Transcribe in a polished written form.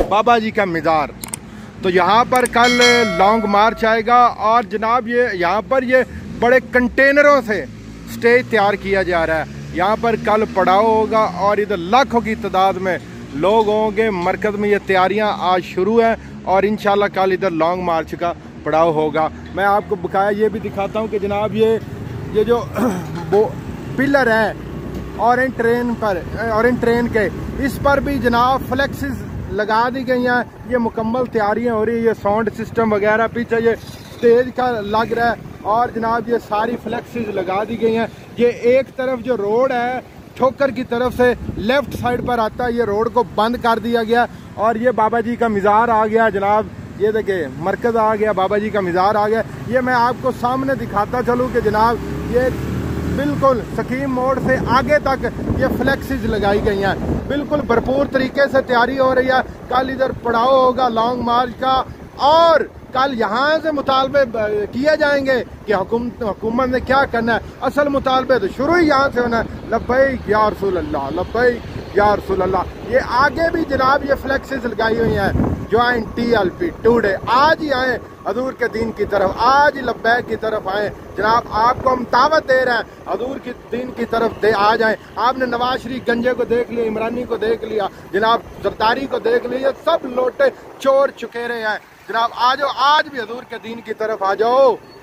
बाबा जी का मज़ार। तो यहाँ पर कल लॉन्ग मार्च आएगा और जनाब ये यहाँ पर ये बड़े कंटेनरों से स्टेज तैयार किया जा रहा है। यहाँ पर कल पड़ाव होगा और इधर लाखों की तादाद में लोग होंगे। मरकज़ में ये तैयारियाँ आज शुरू हैं और इंशाल्लाह कल इधर लॉन्ग मार्च का पड़ाव होगा। मैं आपको बकाया ये भी दिखाता हूँ कि जनाब ये जो वो पिलर है ऑरेंज ट्रेन के, इस पर भी जनाब फ्लेक्सेस लगा दी गई हैं। ये मुकम्मल तैयारियां हो रही है। ये साउंड सिस्टम वगैरह पीछे ये स्टेज का लग रहा है और जनाब ये सारी फ्लेक्सेस लगा दी गई हैं। ये एक तरफ जो रोड है ठोकर की तरफ से लेफ्ट साइड पर आता है, ये रोड को बंद कर दिया गया और ये बाबा जी का मज़ार आ गया जनाब। ये देखिए मरकज़ आ गया, बाबा जी का मज़ार आ गया। ये मैं आपको सामने दिखाता चलूँ कि जनाब ये बिल्कुल स्कीम मोड़ से आगे तक ये फ्लेक्सेस लगाई गई हैं। बिल्कुल भरपूर तरीके से तैयारी हो रही है। कल इधर पड़ाव होगा लॉन्ग मार्च का और कल यहाँ से मुतालबे किए जाएंगे कि हुकूमत ने क्या करना है। असल मुतालबे तो शुरू ही यहाँ से होना है। लब्बैक या रसूल अल्लाह, लब्बैक या रसूल अल्लाह। ये आगे भी जनाब ये फ्लेक्सेस लगाई हुई हैं। ज्वाइन TLP टुडे, आज ही आए हजूर के दीन की तरफ, आज ही लब्बैक की तरफ आए जनाब। आपको हम दावत दे रहे हैं हजूर की दीन की तरफ आ जाएं। आपने नवाज शरीफ गंजे को देख लिया, इमरानी को देख लिया, जनाब जरदारी को देख लिया, सब लोटे चोर चुकेरे हैं जनाब। आ जाओ, आज भी हजूर के दीन की तरफ आ जाओ।